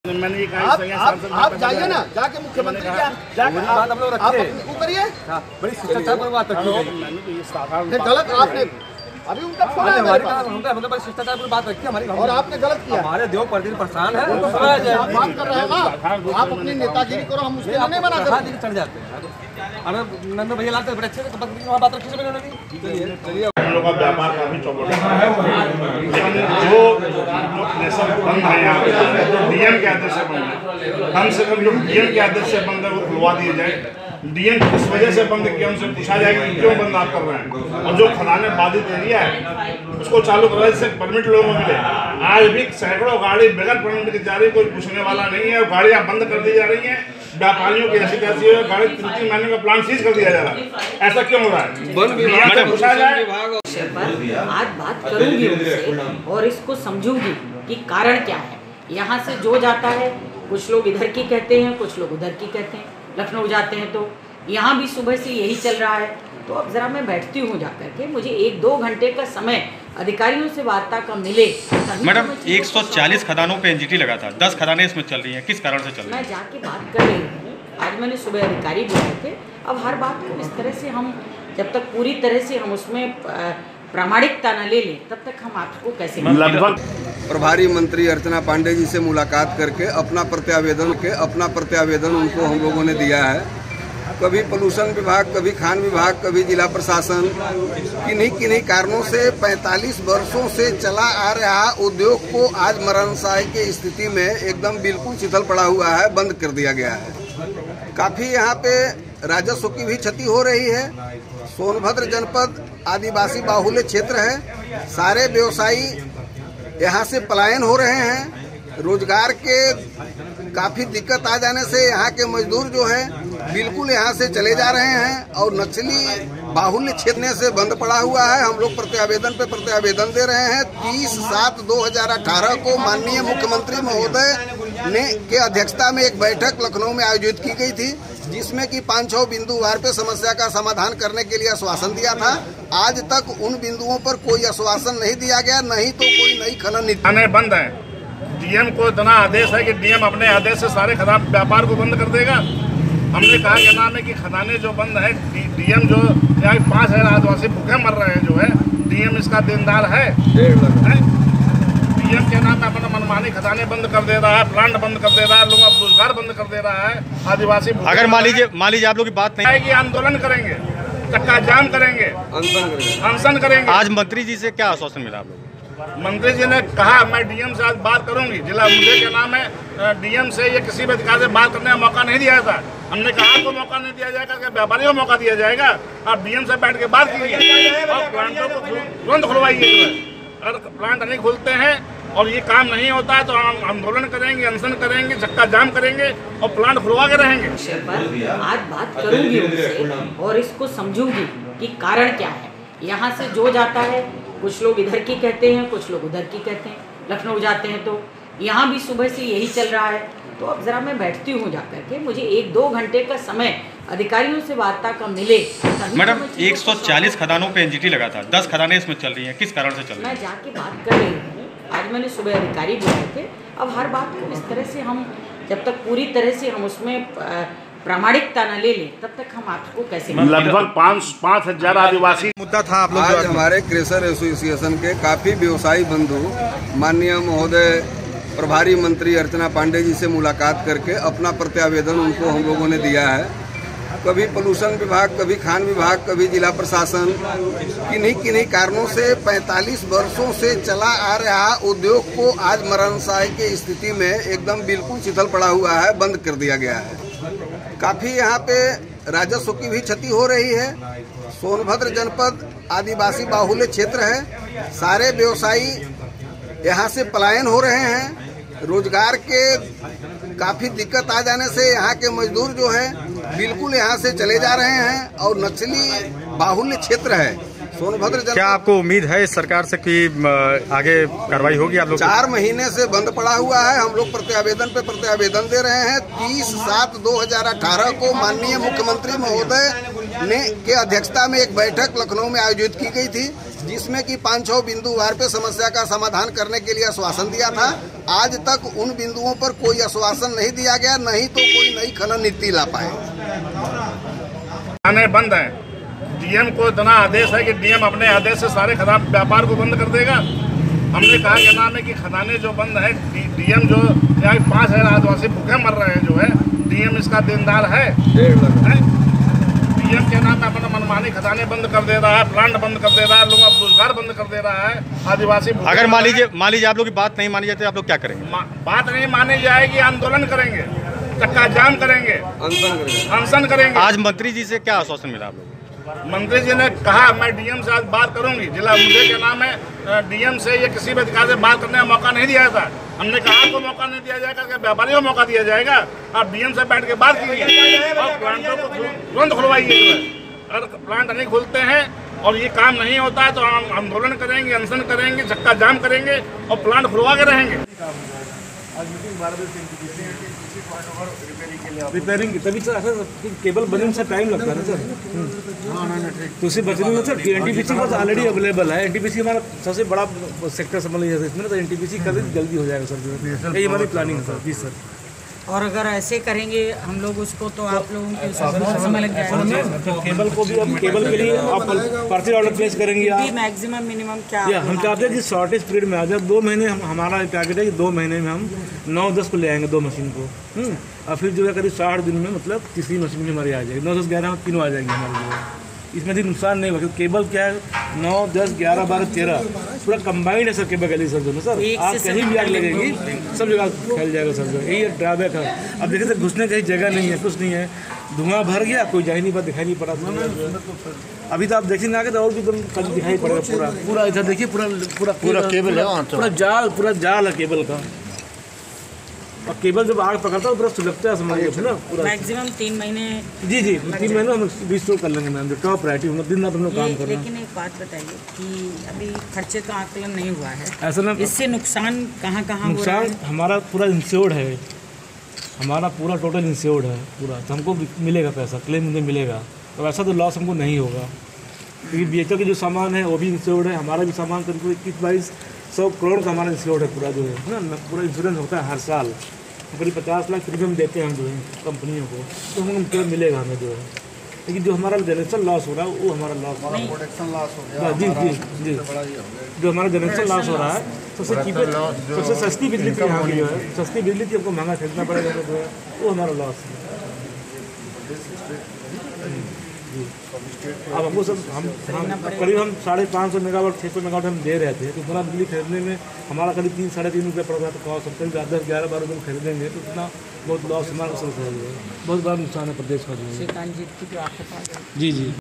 मैंने ये कहा आप जाइए ना, जाके मुख्यमंत्री क्या जाके आप वो करिए। बड़ी शिष्टाचार पर बात रखी गई। मैंने तो ये साधारण गलत आपने अभी उनका फोन है मेरे पास। हमने बड़ी शिष्टाचार पर बात रखी हमारी, और आपने गलत किया। हमारे देव प्रतिदिन परेशान है। आप बात कर रहे हैं ना, आप अपनी नेतागिरी करो, हम उसके लिए नहीं मना कर रहे। चढ़ जाते हैं। अरे नंदू भैया लाते बड़े अच्छे से बात रखी से चलिए हम लोग का व्यापार काफी चौपट है, लेकिन जो नेशनल बंद है यहाँ पे जो डीएम के आदेश से बंद है, कम से कम जो डीएम के आदेश से बंद है वो खुलवा दिए जाए। डीएम किस वजह से बंद किया उनसे पूछा जाएगा कि क्यों बंद आप कर रहे हैं, और जो खदाने बाधित एरिया है उसको चालू करवाए जिससे परमिट लोगों को मिले। आज भी सैकड़ों गाड़ी बगैर परमिट की जा रही, कोई पूछने वाला नहीं है, गाड़ियाँ बंद कर दी जा रही हैं। व्यापारियों की ऐसी तैसी है, गाड़ी 3 महीने का प्लान सीज कर दिया जा रहा है। ऐसा क्यों हो रहा है? पूछा जाए। आज बात करूंगी उनसे और इसको समझूंगी कि कारण क्या है। यहाँ से जो जाता है, कुछ लोग इधर की कहते हैं, कुछ लोग उधर की कहते हैं। लखनऊ जाते हैं तो यहाँ भी सुबह से यही चल रहा है। तो अब जरा मैं बैठती हूँ जाकर के, मुझे 1-2 घंटे का समय अधिकारियों से वार्ता का मिले। मैडम 140 खदानों पे एनजीटी लगा था, 10 खदानें इसमें चल रही हैं, किस कारण से चल रही हैं? मैं जाके बात कर रही हूँ। आज मैंने सुबह अधिकारी बुलाए थे। अब हर बात को इस तरह से हम जब तक पूरी तरह से हम उसमें प्रामाणिकता न ले लें तब तक हम आपको कैसे लगभग प्रभारी मंत्री अर्चना पांडे जी से मुलाकात करके अपना प्रत्यावेदन उनको हम लोगों ने दिया है। कभी पोल्यूशन विभाग, कभी खान विभाग, कभी जिला प्रशासन किन्हीं कारणों से 45 वर्षों से चला आ रहा उद्योग को आज मरणशाही की स्थिति में एकदम बिल्कुल शिथिल पड़ा हुआ है, बंद कर दिया गया है। काफ़ी यहाँ पे राजस्व की भी क्षति हो रही है। सोनभद्र जनपद आदिवासी बाहुल्य क्षेत्र है, सारे व्यवसायी यहाँ से पलायन हो रहे हैं। रोजगार के काफ़ी दिक्कत आ जाने से यहाँ के मजदूर जो हैं बिल्कुल यहाँ से चले जा रहे हैं और नक्सली बाहुल्य क्षेत्र से बंद पड़ा हुआ है। हम लोग प्रत्यावेदन पे प्रत्यावेदन दे रहे हैं। 30/7/2018 को माननीय मुख्यमंत्री महोदय ने के अध्यक्षता में एक बैठक लखनऊ में आयोजित की गई थी, जिसमें कि 5-6 बिंदुवार पे समस्या का समाधान करने के लिए आश्वासन दिया था। आज तक उन बिंदुओं पर कोई आश्वासन नहीं दिया गया, नहीं तो कोई नई खनन नीति बंद है। डीएम को इतना आदेश है कि डीएम अपने आदेश से सारे खदान व्यापार को बंद कर देगा। हमने कहा क्या नाम है कि खदाने जो बंद है, डीएम जो 5,000 आदिवासी भूखे मर रहे हैं जो है, डीएम इसका देनदार है। डीएम के नाम में अपना मनमानी खदाने बंद कर दे रहा है, प्लांट बंद कर दे रहा है, लोगों का रोजगार बंद कर दे रहा है। आदिवासी अगर मान लीजिए आप लोग की बात नहीं आएगी, आंदोलन करेंगे, चक्का जाम करेंगे, अनशन करेंगे। आज मंत्री जी से क्या आश्वासन मिला आप लोग? मंत्री जी ने कहा मैं डीएम से आज बात करूंगी। जिला मुझे क्या नाम है, डीएम से या किसी भी अधिकारी से बात करने का मौका नहीं दिया था। हमने कहा आपको मौका नहीं दिया जाएगा, व्यापारियों को मौका दिया जाएगा। आप डीएम से बैठ के बात कीजिए और प्लांटों को तुरंत खुलवाइए। अगर प्लांट नहीं खुलते हैं और ये काम नहीं होता है तो हम आंदोलन करेंगे, अनशन करेंगे, चक्का जाम करेंगे और प्लांट खुलवा के रहेंगे। आज बात करूंगी उनसे और इसको समझूंगी कि कारण क्या है। यहाँ से जो जाता है, कुछ लोग इधर की कहते हैं, कुछ लोग उधर की कहते हैं। लखनऊ जाते हैं तो यहाँ भी सुबह से यही चल रहा है। तो अब जरा मैं बैठती हूँ जाकर के, मुझे 1-2 घंटे का समय अधिकारियों से वार्ता का मिले। मैडम 140 खदानों पे एनजीटी लगा था, 10 खदानें इसमें चल रही हैं, किस कारण से चल रही हैं? मैं जाके बात कर रही हूँ। आज मैंने सुबह अधिकारी बुलाए थे। अब हर बात को इस तरह से हम जब तक पूरी तरह से हम उसमें प्रामाणिकता न ले लें तब तक हम आपको कैसे लगभग 5,000 आदिवासी मुद्दा था आप लोग। आज हमारे क्रेशर एसोसिएशन के काफ़ी व्यवसायी बंधु माननीय महोदय प्रभारी मंत्री अर्चना पांडे जी से मुलाकात करके अपना प्रत्यावेदन उनको हम लोगों ने दिया है। कभी पोल्यूशन विभाग, कभी खान विभाग, कभी जिला प्रशासन किन्हीं कारणों से 45 वर्षों से चला आ रहा उद्योग को आज मरणशाही की स्थिति में एकदम बिल्कुल शिथिल पड़ा हुआ है, बंद कर दिया गया है। काफ़ी यहाँ पे राजस्व की भी क्षति हो रही है। सोनभद्र जनपद आदिवासी बाहुल्य क्षेत्र है, सारे व्यवसायी यहाँ से पलायन हो रहे हैं। रोजगार के काफ़ी दिक्कत आ जाने से यहाँ के मजदूर जो हैं बिल्कुल यहाँ से चले जा रहे हैं और नक्सली बाहुल्य क्षेत्र है सोनभद्र जनपद। क्या आपको उम्मीद है इस सरकार से कि आगे कार्रवाई होगी? आप लोग 4 महीने से बंद पड़ा हुआ है। हम लोग प्रत्यावेदन पे प्रत्यावेदन दे रहे हैं। 30/7/2018 को माननीय मुख्यमंत्री महोदय ने के अध्यक्षता में एक बैठक लखनऊ में आयोजित की गई थी, जिसमें कि 5-6 बिंदुवार पे समस्या का समाधान करने के लिए आश्वासन दिया था। आज तक उन बिंदुओं पर कोई आश्वासन नहीं दिया गया, नहीं तो कोई नई खनन नीति ला पाए। खदानें बंद हैं। डीएम को इतना आदेश है कि डीएम अपने आदेश से सारे खदान व्यापार को बंद कर देगा। हमने कहा क्या नाम है कि खदानें जो बंद है, डीएम जो 5,000 आदिवासी भूखे मर रहे हैं जो है, डीएम इसका देनदार है। डीएम के नाम पे अपना मनमानी खदानें बंद कर दे रहा है, प्लांट बंद कर दे रहा है, लोगों का रोजगार बंद कर दे रहा है। आदिवासी अगर मान लीजिए आप लोग की बात नहीं मानी जाती, आप लोग क्या करेंगे? बात नहीं मानी जाएगी, आंदोलन करेंगे, चक्का जाम करेंगे, अनशन करेंगे। आज मंत्री जी से क्या आश्वासन मिला आप लोग? मंत्री जी ने कहा मैं डीएम से आज बात करूंगी। जिला मुझे क्या नाम है, डीएम से ये किसी भी अधिकारी से बात करने का मौका नहीं दिया था। हमने कहा को मौका नहीं दिया जाएगा, व्यापारियों को मौका दिया जाएगा। आप डीएम से बैठ के बात कीजिए और प्लांटों को तुरंत खुलवाइए। जो है अगर प्लांट नहीं खुलते हैं और ये काम नहीं होता है तो हम आंदोलन करेंगे, अनशन करेंगे, चक्का जाम करेंगे और प्लांट खुलवा के रहेंगे। रिपेयरिंग तभी सर केबल बनने से टाइम लगता है सर। तो उसे बचने में सर एनटीपीसी बस ऑलरेडी अवेलेबल है। एनटीपीसी हमारा सबसे बड़ा सेक्टर समझ लीजिए इसमें, तो एनटीपीसी कर जल्दी हो जाएगा सर। जो यही हमारी प्लानिंग है सर। जी सर। और अगर ऐसे करेंगे हम लोग उसको तो आप लोगों के बहुत समय लग जाएगा। तो केबल को भी अब केबल के लिए आप पर्ची ऑर्डर प्लेस करेंगे आप? मैक्सिमम मिनिमम क्या हम चाहते हैं कि शॉर्टेज पीरियड में आ जाए। 2 महीने हमारा टारगेट है कि 2 महीने में हम 9-10 को ले आएंगे 2 मशीन को। और फिर जो है करीब 60 दिन में मतलब तीसरी मशीन भी हमारी आ जाएगी। 9, 10, 11 तीनों आ जाएंगे हमारे जो है। इसमें भी नुकसान नहीं होगा क्योंकि केबल क्या है 9, 10, 11, 12, 13 पूरा कंबाइंड है सर केबल गली सर। जो सर आप कहीं भी आग लगेगी सब जगह फैल जाएगा सर। जो यही ड्रॉबैक है। अब देखिए सर घुसने कहीं जगह नहीं है, कुछ नहीं है, धुआं भर गया, कोई जा ही नहीं पा, दिखाई नहीं पड़ा। अभी तो आप देखेंगे आगे तो और भी कल दिखाई पड़ेगा। पूरा इधर देखिए पूरा केबल है, पूरा जाल है केबल का। और केबल जब आग पकड़ता है पूरा सुलगता है समझिए ना पूरा। मैक्सिमम 3 महीने। जी 3 महीने हम रिस्टोर कर लेंगे मैम। जो टॉप प्रायोरिटी हम दिन रात हम लोग काम कर रहे हैं। लेकिन एक बात बताइए कि अभी खर्चे का आकलन नहीं हुआ है, ऐसा ना इससे नुकसान कहाँ हो रहा है? नुकसान हमारा पूरा इंश्योर्ड है, हमारा पूरा टोटल इंश्योर्ड है पूरा, तो हमको मिलेगा पैसा, क्लेम मुझे मिलेगा। तो ऐसा तो लॉस हमको नहीं होगा क्योंकि बीएचओ के जो सामान है वो भी इंश्योर्ड है, हमारा भी सामान करीब 21-22 करोड़ का हमारा इंश्योर्ड है पूरा। जो है ना पूरा इंश्योरेंस होता है हर साल, करीब 50 लाख प्रीमियम देते हैं हम जो है कंपनियों को, तो हमको मिलेगा हमें जो है। लेकिन जो हमारा जनरेशन लॉस हो रहा है वो हमारा लॉस, प्रोडक्शन लॉस हो गया। जी जो हमारा जनरेशन लॉस हो रहा है सबसे सस्ती बिजली थी यहाँ की जो है, सस्ती बिजली थी हमको महंगा खरीदना पड़ेगा जो है, वो हमारा लॉस है। अब हमको सब हम करीब हम 550 मेगावाट 600 मेगावाट हम दे रहे थे, तो इतना बिजली खरीदने में हमारा करीब 3-3.5 रुपये पड़ रहा था कॉस्ट। हम करीब 10-11-12 रुपये में खरीदेंगे तो इतना बहुत लॉस हमारा सब बहुत बड़ा नुकसान है प्रदेश का जो है। जी। जी